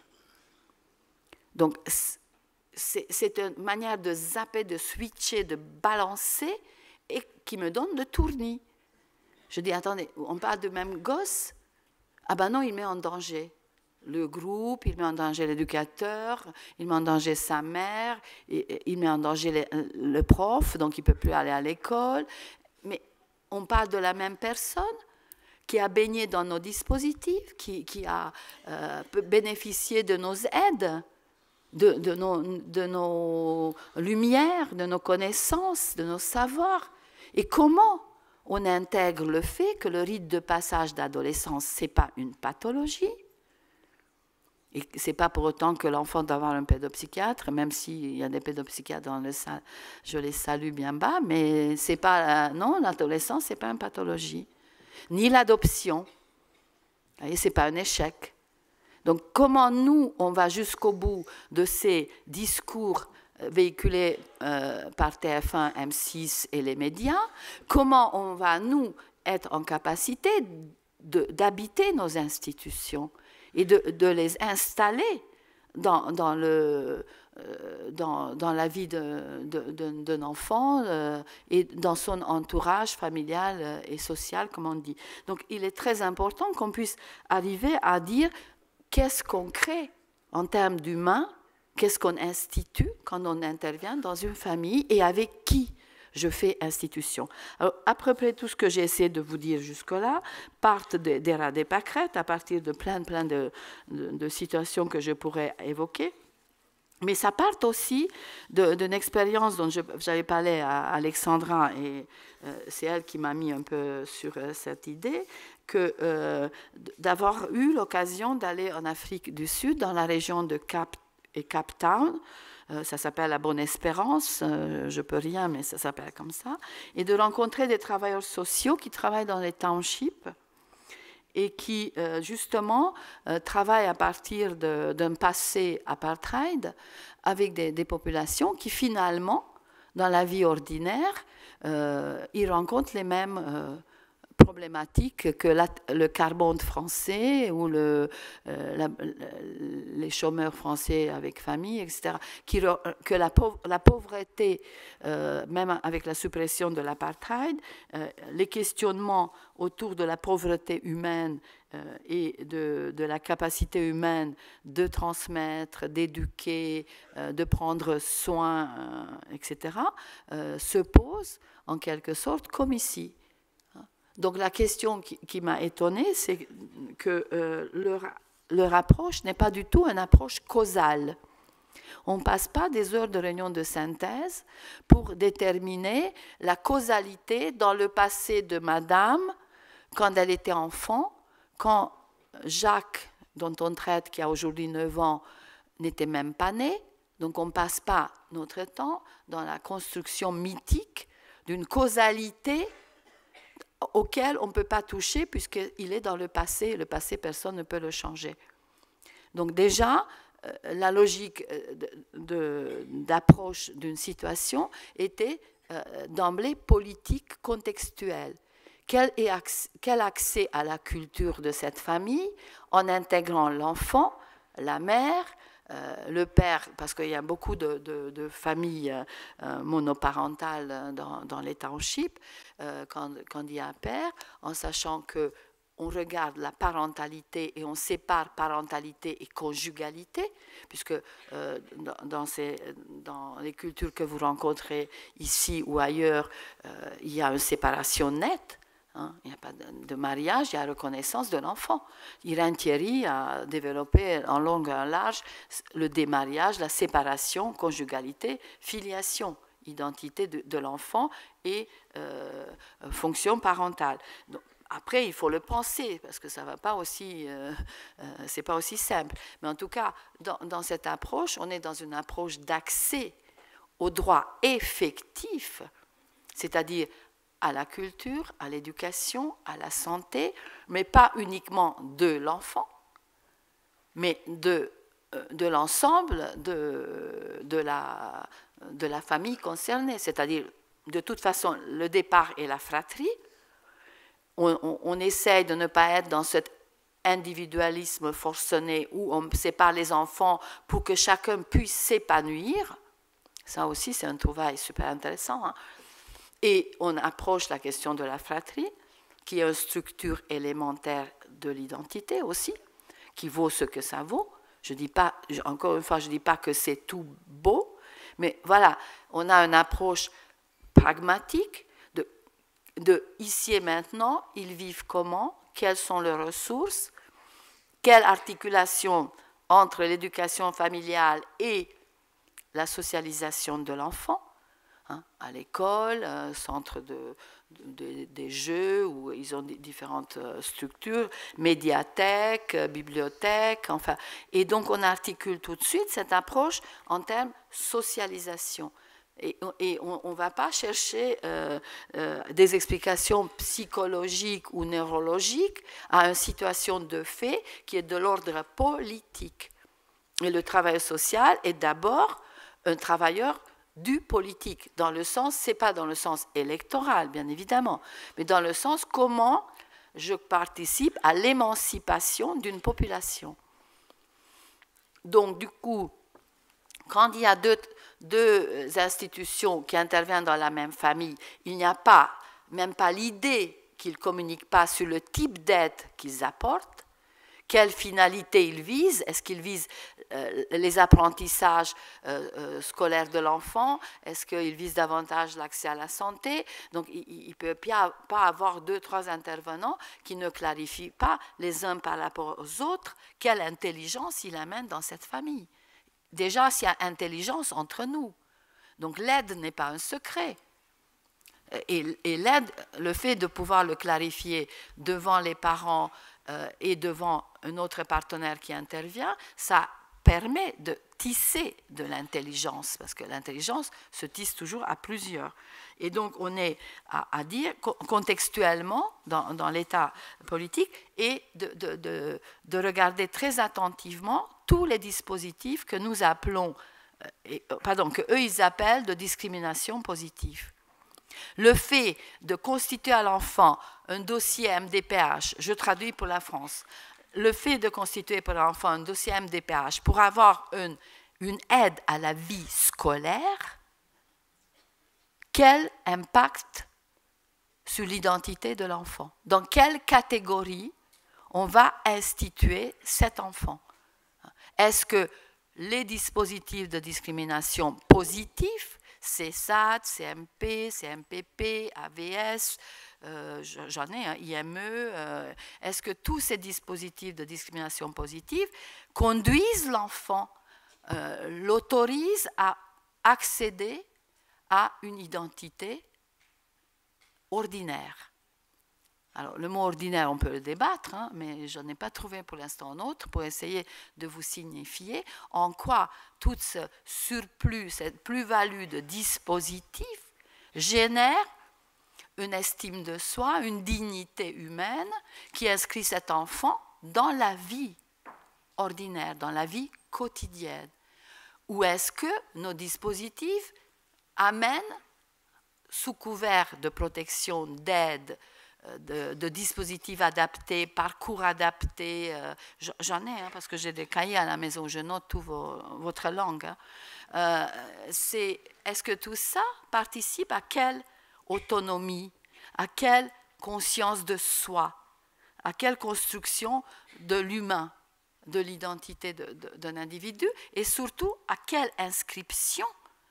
Donc, c'est une manière de zapper, de switcher, de balancer, et qui me donne le tournis. Je dis, attendez, on parle du même gosse? Ah ben non, il met en danger le groupe, il met en danger l'éducateur, il met en danger sa mère, il met en danger le, le prof, donc il ne peut plus aller à l'école. Mais on parle de la même personne qui a baigné dans nos dispositifs, qui, qui a euh, bénéficié de nos aides, de, de, nos, de nos lumières, de nos connaissances, de nos savoirs. Et comment on intègre le fait que le rite de passage d'adolescence, ce n'est pas une pathologie? Et ce n'est pas pour autant que l'enfant doit avoir un pédopsychiatre, même s'il y a des pédopsychiatres dans le salle, je les salue bien bas, mais c'est pas, non, l'adolescence, ce n'est pas une pathologie. ni l'adoption. Et ce n'est pas un échec. Donc comment nous, on va jusqu'au bout de ces discours véhiculés euh, par T F un, M six et les médias, comment on va, nous, être en capacité d'habiter nos institutions et de, de les installer dans, dans, le, euh, dans, dans la vie d'un de, de, de, enfant euh, et dans son entourage familial euh, et social, comme on dit. Donc il est très important qu'on puisse arriver à dire qu'est-ce qu'on crée en termes d'humain, qu'est-ce qu'on institue quand on intervient dans une famille et avec qui je fais institution. Alors, à peu près tout ce que j'ai essayé de vous dire jusque-là partent des rats des pâquerettes à partir de plein, plein de, de, de situations que je pourrais évoquer. Mais ça part aussi d'une expérience dont j'avais parlé à Alexandra, et euh, c'est elle qui m'a mis un peu sur euh, cette idée, que euh, d'avoir eu l'occasion d'aller en Afrique du Sud, dans la région de Cap et Cape Town, euh, ça s'appelle la Bonne Espérance, euh, je peux rien, mais ça s'appelle comme ça, et de rencontrer des travailleurs sociaux qui travaillent dans les townships et qui, euh, justement, euh, travaillent à partir d'un passé apartheid avec des, des populations qui, finalement, dans la vie ordinaire, euh, ils rencontrent les mêmes euh, problématiques que la, le carbone français ou le, euh, la, les chômeurs français avec famille, et cetera. Qui, que la, pauvre, la pauvreté, euh, même avec la suppression de l'apartheid, euh, les questionnements autour de la pauvreté humaine euh, et de, de la capacité humaine de transmettre, d'éduquer, euh, de prendre soin, euh, et cetera, euh, se posent en quelque sorte comme ici. Donc la question qui, qui m'a étonnée, c'est que euh, leur, leur approche n'est pas du tout une approche causale. On ne passe pas des heures de réunion de synthèse pour déterminer la causalité dans le passé de madame, quand elle était enfant, quand Jacques, dont on traite, qui a aujourd'hui neuf ans, n'était même pas né. Donc on ne passe pas notre temps dans la construction mythique d'une causalité auquel on ne peut pas toucher puisqu'il est dans le passé. Le passé, personne ne peut le changer. Donc déjà, euh, la logique d'approche d'une situation était euh, d'emblée politique contextuelle. Quel, est accès, quel accès à la culture de cette famille en intégrant l'enfant, la mère, Euh, le père, parce qu'il y a beaucoup de, de, de familles euh, monoparentales dans, dans les townships, euh, quand, quand il y a un père, en sachant qu'on regarde la parentalité et on sépare parentalité et conjugalité, puisque euh, dans, dans, ces, dans les cultures que vous rencontrez ici ou ailleurs, euh, il y a une séparation nette. Hein, il n'y a pas de mariage, il y a la reconnaissance de l'enfant. Irène Thierry a développé en long et en large le démariage, la séparation, conjugalité, filiation, identité de, de l'enfant et euh, fonction parentale. Donc, après, il faut le penser, parce que ça va pas aussi, euh, euh, c'est pas aussi simple. Mais en tout cas, dans, dans cette approche, on est dans une approche d'accès aux droits effectifs, c'est-à-dire à la culture, à l'éducation, à la santé, mais pas uniquement de l'enfant, mais de, de l'ensemble de, de, la, de la famille concernée. C'est-à-dire, de toute façon, le départ est la fratrie. On, on, on essaye de ne pas être dans cet individualisme forcené où on sépare les enfants pour que chacun puisse s'épanouir. Ça aussi, c'est un trouvaille super intéressant, hein. Et on approche la question de la fratrie, qui est une structure élémentaire de l'identité aussi, qui vaut ce que ça vaut. Je dis pas, encore une fois, je ne dis pas que c'est tout beau, mais voilà, on a une approche pragmatique de, de ici et maintenant, ils vivent comment, quelles sont leurs ressources, quelle articulation entre l'éducation familiale et la socialisation de l'enfant, hein, à l'école, un centre de, de, des jeux où ils ont différentes structures, médiathèque, bibliothèque, enfin. Et donc on articule tout de suite cette approche en termes de socialisation. Et, et on ne va pas chercher euh, euh, des explications psychologiques ou neurologiques à une situation de fait qui est de l'ordre politique. Et le travailleur social est d'abord un travailleur du politique, dans le sens, ce n'est pas dans le sens électoral, bien évidemment, mais dans le sens comment je participe à l'émancipation d'une population. Donc, du coup, quand il y a deux, deux institutions qui interviennent dans la même famille, il n'y a pas, même pas l'idée qu'ils ne communiquent pas sur le type d'aide qu'ils apportent, quelle finalité ils visent, est-ce qu'ils visent euh, les apprentissages euh, euh, scolaires de l'enfant, est-ce qu'ils visent davantage l'accès à la santé. Donc il ne peut pas avoir deux, trois intervenants qui ne clarifient pas les uns par rapport aux autres quelle intelligence ils amènent dans cette famille. Déjà, s'il y a intelligence entre nous. Donc l'aide n'est pas un secret. Et, et l'aide, le fait de pouvoir le clarifier devant les parents euh, et devant un autre partenaire qui intervient, ça permet de tisser de l'intelligence, parce que l'intelligence se tisse toujours à plusieurs. Et donc on est à, à dire contextuellement dans, dans l'état politique et de, de, de, de regarder très attentivement tous les dispositifs que nous appelons, euh, et, pardon, que eux ils appellent de discrimination positive. Le fait de constituer à l'enfant un dossier M D P H, je traduis pour la France, le fait de constituer pour l'enfant un dossier M D P H pour avoir une, une aide à la vie scolaire, quel impact sur l'identité de l'enfant? Dans quelle catégorie on va instituer cet enfant? Est-ce que les dispositifs de discrimination positifs, C S A D, C M P, C M P P, A V S, euh, j'en ai, hein, I M E, euh, est-ce que tous ces dispositifs de discrimination positive conduisent l'enfant, euh, l'autorisent à accéder à une identité ordinaire? Alors, le mot ordinaire, on peut le débattre, hein, mais je n'ai pas trouvé pour l'instant un autre pour essayer de vous signifier en quoi tout ce surplus, cette plus-value de dispositifs génère une estime de soi, une dignité humaine qui inscrit cet enfant dans la vie ordinaire, dans la vie quotidienne. Ou est-ce que nos dispositifs amènent, sous couvert de protection, d'aide, De, de dispositifs adaptés, parcours adaptés, euh, j'en ai, hein, parce que j'ai des cahiers à la maison, je note toute votre langue. Hein. Euh, c'est, est-ce que tout ça participe à quelle autonomie, à quelle conscience de soi, à quelle construction de l'humain, de l'identité de, de, d'un individu, et surtout à quelle inscription,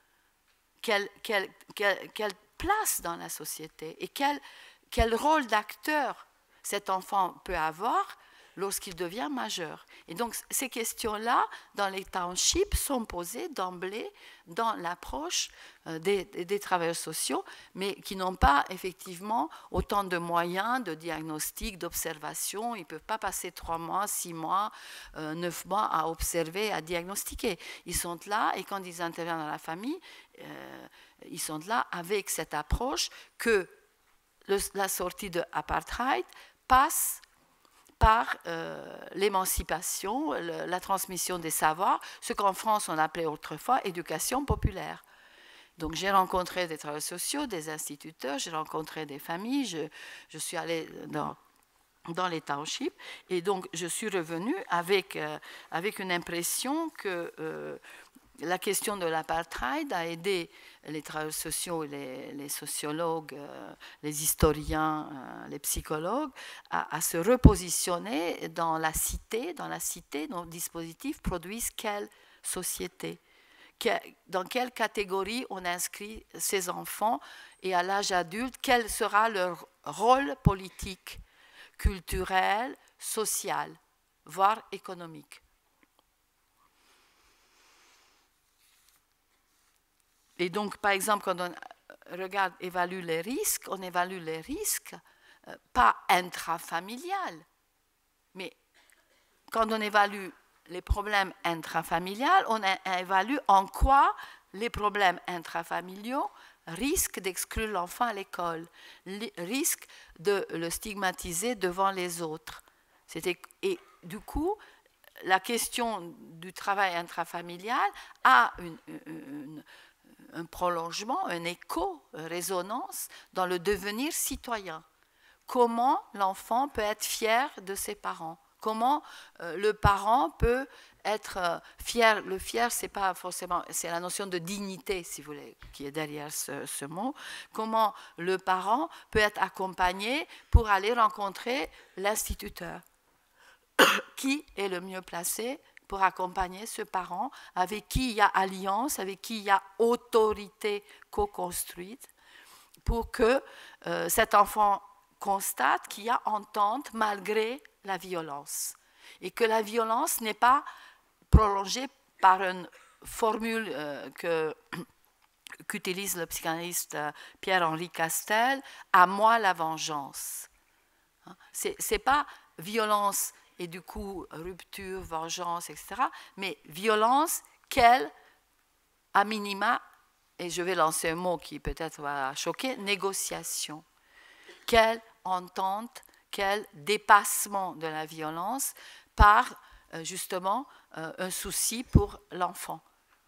quelle, quelle, quelle, quelle place dans la société, et quelle Quel rôle d'acteur cet enfant peut avoir lorsqu'il devient majeur? Et donc, ces questions-là, dans les townships, sont posées d'emblée dans l'approche des, des travailleurs sociaux, mais qui n'ont pas effectivement autant de moyens de diagnostic, d'observation. Ils ne peuvent pas passer trois mois, six mois, euh, neuf mois à observer, à diagnostiquer. Ils sont là, et quand ils interviennent dans la famille, euh, ils sont là avec cette approche que Le, la sortie de l'apartheid passe par euh, l'émancipation, le, la transmission des savoirs, ce qu'en France on appelait autrefois éducation populaire. Donc j'ai rencontré des travailleurs sociaux, des instituteurs, j'ai rencontré des familles, je, je suis allée dans, dans les townships, et donc je suis revenue avec, euh, avec une impression que euh, la question de l'apartheid a aidé les travailleurs sociaux, les, les sociologues, euh, les historiens, euh, les psychologues à, à se repositionner dans la cité. Dans la cité, nos dispositifs produisent quelle société? Que, dans quelle catégorie on inscrit ces enfants? Et à l'âge adulte, quel sera leur rôle politique, culturel, social, voire économique? Et donc, par exemple, quand on regarde, évalue les risques, on évalue les risques euh, pas intrafamilial, mais quand on évalue les problèmes intrafamiliales, on évalue en quoi les problèmes intrafamiliaux risquent d'exclure l'enfant à l'école, risquent de le stigmatiser devant les autres. Et du coup, la question du travail intrafamilial a une, une, un prolongement, un écho, une résonance dans le devenir citoyen. Comment l'enfant peut être fier de ses parents? Comment euh, le parent peut être euh, fier? Le fier, c'est pas forcément, c'est la notion de dignité, si vous voulez, qui est derrière ce, ce mot. Comment le parent peut être accompagné pour aller rencontrer l'instituteur? Qui est le mieux placé pour accompagner ce parent avec qui il y a alliance, avec qui il y a autorité co-construite, pour que euh, cet enfant constate qu'il y a entente malgré la violence et que la violence n'est pas prolongée par une formule euh, que qu'utilise le psychanalyste Pierre-Henri Castel, à moi la vengeance. C'est, c'est pas violence et du coup rupture, vengeance, et cetera, mais violence, quelle, à minima, et je vais lancer un mot qui peut-être va choquer, négociation. Quelle entente, quel dépassement de la violence par justement un souci pour l'enfant.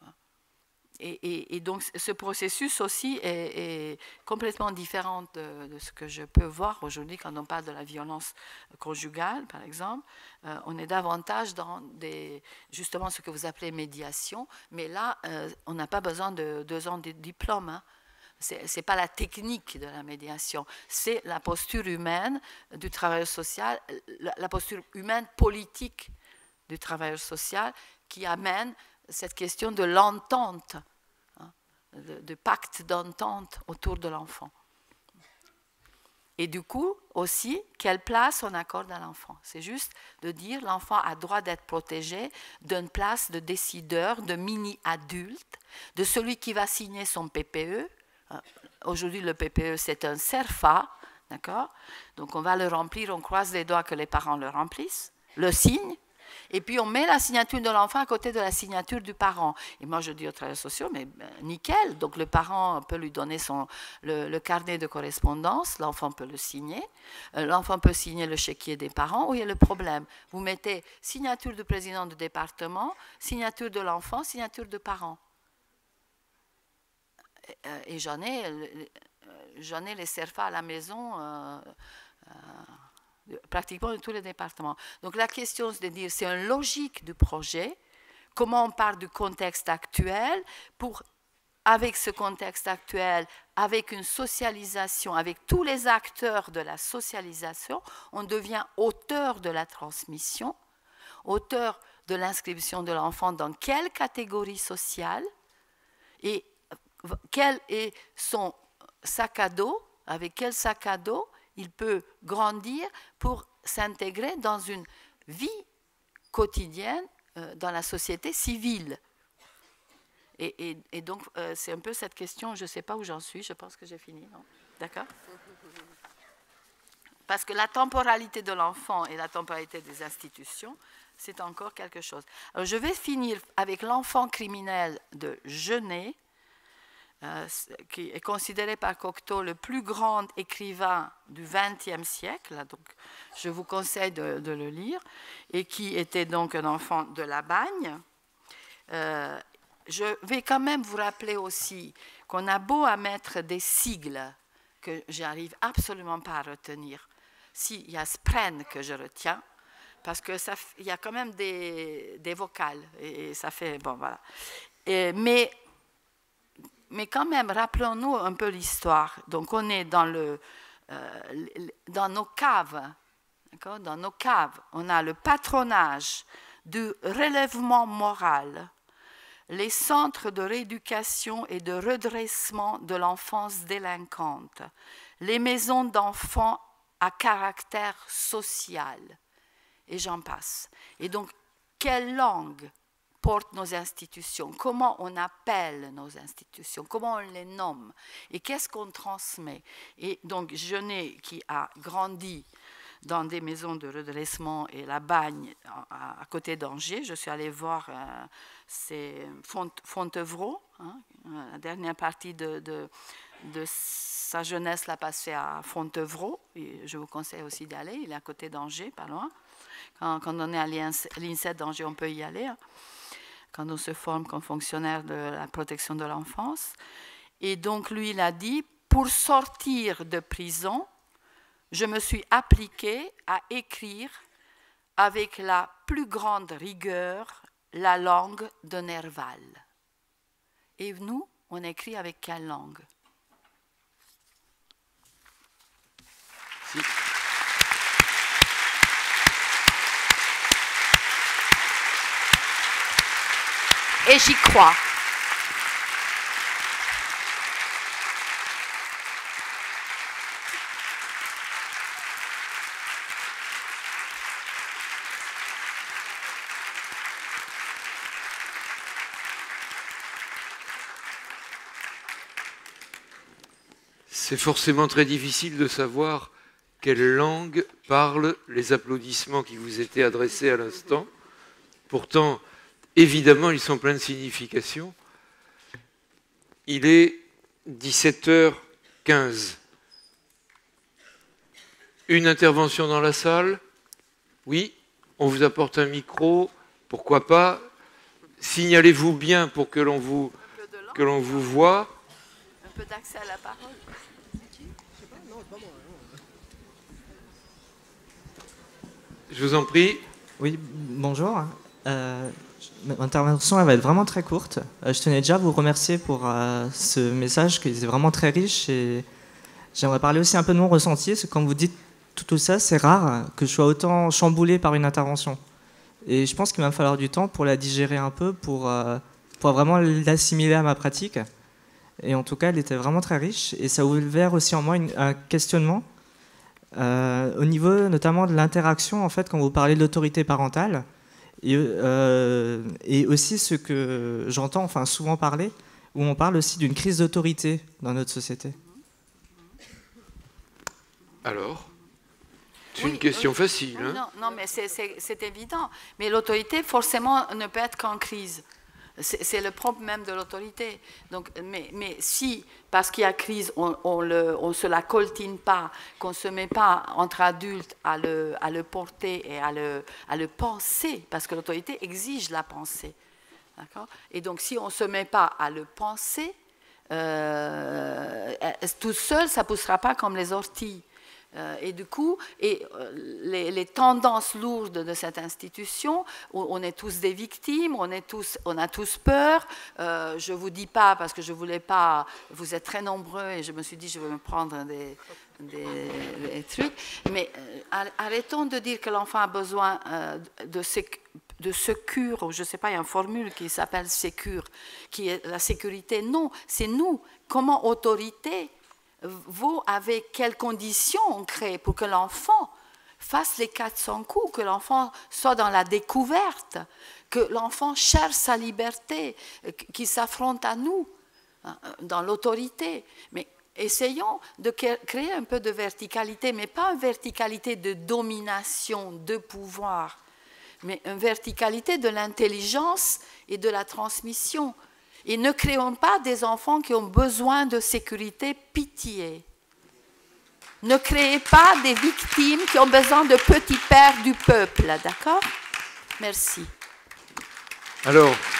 Et, et, et donc ce processus aussi est, est complètement différent de, de ce que je peux voir aujourd'hui quand on parle de la violence conjugale, par exemple. Euh, on est davantage dans des, justement ce que vous appelez médiation, mais là, euh, on n'a pas besoin de deux ans de diplôme. Hein. Ce n'est pas la technique de la médiation, c'est la posture humaine du travailleur social, la, la posture humaine politique du travailleur social qui amène cette question de l'entente, hein, de, de pacte d'entente autour de l'enfant. Et du coup, aussi, quelle place on accorde à l'enfant? C'est juste de dire l'enfant a droit d'être protégé d'une place de décideur, de mini-adulte, de celui qui va signer son P P E. Aujourd'hui, le P P E, c'est un CERFA, d'accord? Donc, on va le remplir, on croise les doigts que les parents le remplissent, le signent, et puis on met la signature de l'enfant à côté de la signature du parent. Et moi, je dis aux travailleurs sociaux, mais ben, nickel, donc le parent peut lui donner son, le, le carnet de correspondance, l'enfant peut le signer, euh, l'enfant peut signer le chéquier des parents, où il y a le problème. Vous mettez signature du président du département, signature de l'enfant, signature de parent. Et j'en ai, j'en ai les CERFA à la maison, euh, euh, pratiquement de tous les départements. Donc la question, c'est de dire, c'est une logique du projet, comment on part du contexte actuel pour, avec ce contexte actuel, avec une socialisation, avec tous les acteurs de la socialisation, on devient auteur de la transmission, auteur de l'inscription de l'enfant dans quelle catégorie sociale, et quel est son sac à dos, avec quel sac à dos il peut grandir pour s'intégrer dans une vie quotidienne euh, dans la société civile. Et, et, et donc, euh, c'est un peu cette question, je ne sais pas où j'en suis, je pense que j'ai fini, non? D'accord? Parce que la temporalité de l'enfant et la temporalité des institutions, c'est encore quelque chose. Alors, je vais finir avec l'enfant criminel de Genet, Euh, qui est considéré par Cocteau le plus grand écrivain du vingtième siècle, donc je vous conseille de, de le lire, et qui était donc un enfant de la Bagne. Euh, je vais quand même vous rappeler aussi qu'on a beau à mettre des sigles que j'arrive absolument pas à retenir. Si, il y a Spren que je retiens, parce que ça, il y a quand même des, des vocales, et, et ça fait, bon voilà. Et, mais Mais quand même, rappelons-nous un peu l'histoire. Donc, on est dans, le, euh, dans nos caves. Dans nos caves, on a le patronage du relèvement moral, les centres de rééducation et de redressement de l'enfance délinquante, les maisons d'enfants à caractère social, et j'en passe. Et donc, quelle langue portent nos institutions, comment on appelle nos institutions, comment on les nomme et qu'est-ce qu'on transmet. Et donc Genet, qui a grandi dans des maisons de redressement et la Bagne à, à côté d'Angers. Je suis allée voir euh, c'est Font, Fontevraud, hein, la dernière partie de, de, de sa jeunesse l'a passée à Fontevraud. Et je vous conseille aussi d'y aller, il est à côté d'Angers, pas loin. Quand, quand on est à l'INSET d'Angers, on peut y aller, hein, quand on se forme comme fonctionnaire de la protection de l'enfance. Et donc, lui, il a dit, pour sortir de prison, je me suis appliquée à écrire avec la plus grande rigueur la langue de Nerval. Et nous, on écrit avec quelle langue? Si. Et j'y crois. C'est forcément très difficile de savoir quelle langue parlent les applaudissements qui vous étaient adressés à l'instant. Pourtant, évidemment, ils sont pleins de signification. Il est dix-sept heures quinze. Une intervention dans la salle? Oui, on vous apporte un micro, pourquoi pas. Signalez-vous bien pour que l'on vous, que l'on vous voit. Un peu d'accès à la parole. Je vous en prie. Oui, bonjour. Euh, mon intervention elle va être vraiment très courte. Euh, je tenais déjà à vous remercier pour euh, ce message qui est vraiment très riche. Et j'aimerais parler aussi un peu de mon ressenti. Parce que quand vous dites tout, tout ça, c'est rare que je sois autant chamboulé par une intervention. Et je pense qu'il va me falloir du temps pour la digérer un peu, pour, euh, pour vraiment l'assimiler à ma pratique. Et en tout cas, elle était vraiment très riche. Et ça a ouvert aussi en moi une, un questionnement. Euh, au niveau notamment de l'interaction, en fait, quand vous parlez de l'autorité parentale, et, euh, et aussi ce que j'entends enfin, souvent parler, où on parle aussi d'une crise d'autorité dans notre société. Alors, c'est oui, une question oui, facile. Oui, hein non, non, mais c'est évident. Mais l'autorité, forcément, ne peut être qu'en crise. C'est le propre même de l'autorité. Donc, mais, mais si, parce qu'il y a crise, on on le, on se la coltine pas, qu'on ne se met pas entre adultes à le, à le porter et à le, à le penser, parce que l'autorité exige la pensée. Et donc, si on ne se met pas à le penser, euh, tout seul, ça ne poussera pas comme les orties. Euh, et du coup, et, euh, les, les tendances lourdes de cette institution, on, on est tous des victimes, on, est tous, on a tous peur. Euh, je ne vous dis pas, parce que je ne voulais pas, vous êtes très nombreux, et je me suis dit, je vais me prendre des, des, des trucs. Mais euh, arrêtons de dire que l'enfant a besoin euh, de, séc, de secours, ou je ne sais pas, il y a une formule qui s'appelle sécure, qui est la sécurité. Non, c'est nous, comment autorité, vous, avec quelles conditions on crée pour que l'enfant fasse les quatre cents coups, que l'enfant soit dans la découverte, que l'enfant cherche sa liberté, qu'il s'affronte à nous, dans l'autorité. Mais essayons de créer un peu de verticalité, mais pas une verticalité de domination, de pouvoir, mais une verticalité de l'intelligence et de la transmission. Et ne créons pas des enfants qui ont besoin de sécurité, pitié. Ne créez pas des victimes qui ont besoin de petits pères du peuple, d'accord? Merci. Alors,